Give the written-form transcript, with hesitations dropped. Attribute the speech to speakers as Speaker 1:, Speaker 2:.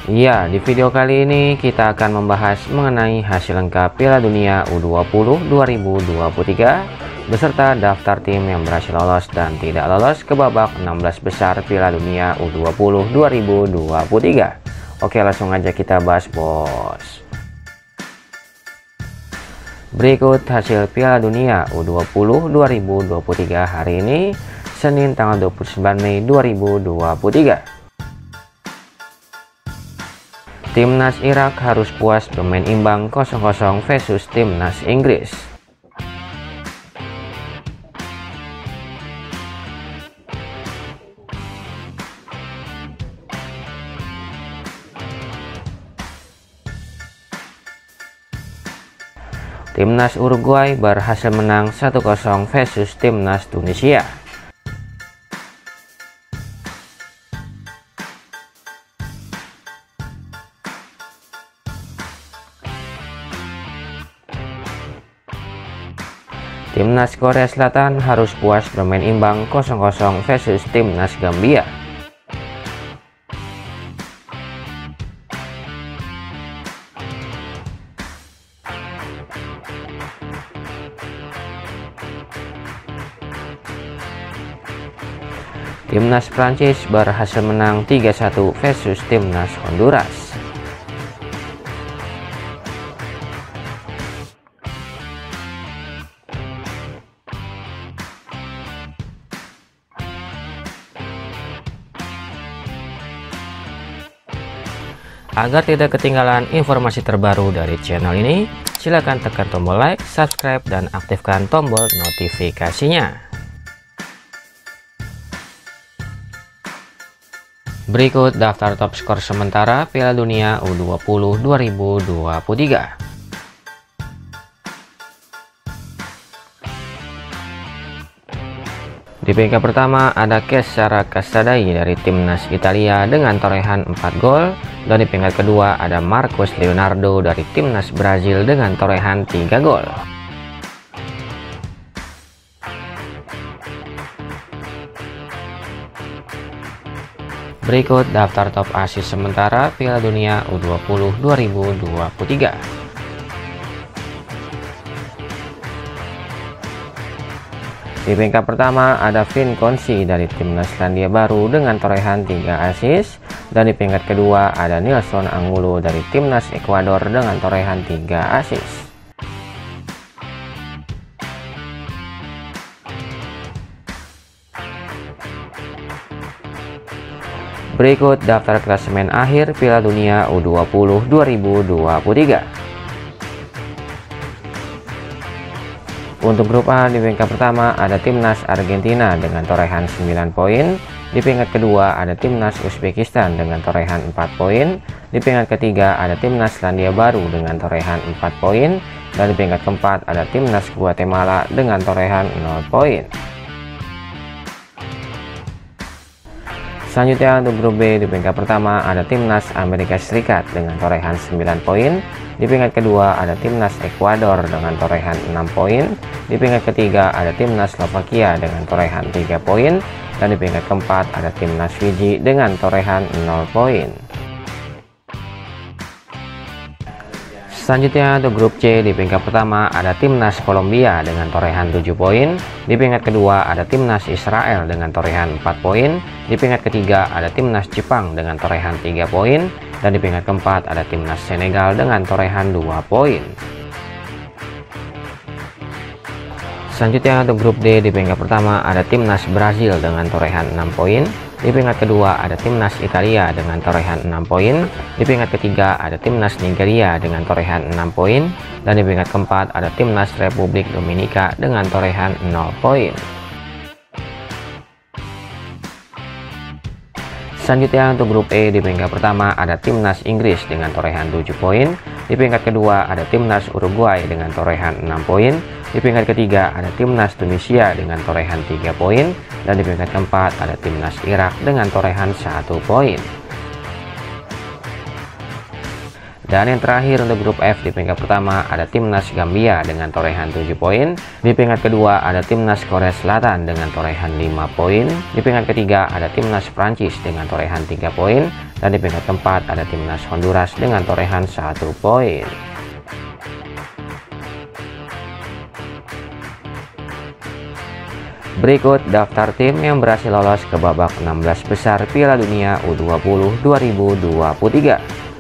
Speaker 1: Iya, di video kali ini kita akan membahas mengenai hasil lengkap Piala Dunia U20 2023 beserta daftar tim yang berhasil lolos dan tidak lolos ke babak 16 besar Piala Dunia U20 2023. Oke, langsung aja kita bahas, bos. Berikut hasil Piala Dunia U20 2023 hari ini, Senin tanggal 29 Mei 2023. Timnas Irak harus puas bermain imbang 0-0 versus Timnas Inggris. Timnas Uruguay berhasil menang 1-0 versus Timnas Tunisia. Timnas Korea Selatan harus puas bermain imbang 0-0 versus Timnas Gambia. Timnas Prancis berhasil menang 3-1 versus Timnas Honduras. Agar tidak ketinggalan informasi terbaru dari channel ini, silakan tekan tombol like, subscribe, dan aktifkan tombol notifikasinya. Berikut daftar top skor sementara Piala Dunia U20 2023. Di peringkat pertama ada Cesare Castadai dari Timnas Italia dengan torehan 4 gol, dan di peringkat kedua ada Marcos Leonardo dari Timnas Brazil dengan torehan 3 gol. Berikut daftar top asis sementara Piala Dunia U20 2023. Di peringkat pertama ada Vin Konsi dari Timnas Selandia Baru dengan torehan 3 assist, dan di peringkat kedua ada Nilson Angulo dari Timnas Ekuador dengan torehan 3 assist. Berikut daftar klasemen akhir Piala Dunia U20 2023. Untuk grup A, di peringkat pertama ada Timnas Argentina dengan torehan 9 poin. Di peringkat kedua ada Timnas Uzbekistan dengan torehan 4 poin. Di peringkat ketiga ada Timnas Selandia Baru dengan torehan 4 poin. Dan di peringkat keempat ada Timnas Guatemala dengan torehan 0 poin. Selanjutnya untuk grup B, di peringkat pertama ada Timnas Amerika Serikat dengan torehan 9 poin. Di peringkat kedua ada Timnas Ekuador dengan torehan 6 poin. Di peringkat ketiga ada Timnas Slovakia dengan torehan 3 poin. Dan di peringkat keempat ada Timnas Fiji dengan torehan 0 poin. Selanjutnya untuk grup C, di peringkat pertama ada Timnas Kolombia dengan torehan 7 poin. Di peringkat kedua ada Timnas Israel dengan torehan 4 poin. Di peringkat ketiga ada Timnas Jepang dengan torehan 3 poin. Dan di peringkat keempat ada Timnas Senegal dengan torehan 2 poin. Selanjutnya untuk grup D, di peringkat pertama ada Timnas Brazil dengan torehan 6 poin. Di peringkat kedua ada Timnas Italia dengan torehan 6 poin. Di peringkat ketiga ada Timnas Nigeria dengan torehan 6 poin. Dan di peringkat keempat ada Timnas Republik Dominika dengan torehan 0 poin. Selanjutnya untuk grup E, di peringkat pertama ada Timnas Inggris dengan torehan 7 poin. Di peringkat kedua ada Timnas Uruguay dengan torehan 6 poin. Di peringkat ketiga ada Timnas Tunisia dengan torehan 3 poin. Dan di peringkat keempat ada Timnas Irak dengan torehan 1 poin. Dan yang terakhir untuk grup F, di peringkat pertama ada timnas Gambia dengan torehan 7 poin. Di peringkat kedua ada timnas Korea Selatan dengan torehan 5 poin. Di peringkat ketiga ada timnas Prancis dengan torehan 3 poin. Dan di peringkat keempat ada timnas Honduras dengan torehan 1 poin. Berikut daftar tim yang berhasil lolos ke babak 16 besar Piala Dunia U20 2023.